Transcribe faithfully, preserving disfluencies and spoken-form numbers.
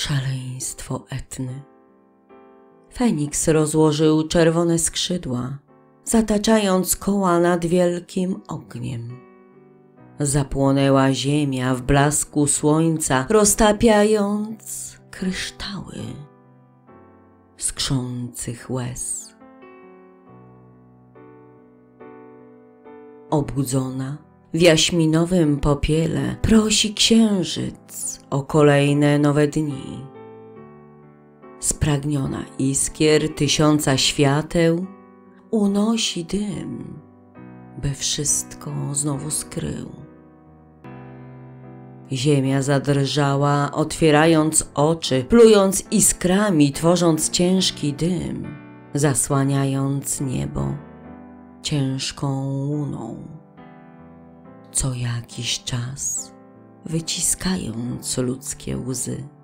Szaleństwo Etny. Feniks rozłożył czerwone skrzydła, zataczając koła nad wielkim ogniem. Zapłonęła ziemia w blasku słońca, roztapiając kryształy skrzących łez. Obudzona w jaśminowym popiele prosi księżyc o kolejne nowe dni. Spragniona iskier tysiąca świateł unosi dym, by wszystko znowu skrył. Ziemia zadrżała, otwierając oczy, plując iskrami, tworząc ciężki dym, zasłaniając niebo ciężką łuną, co jakiś czas wyciskając ludzkie łzy.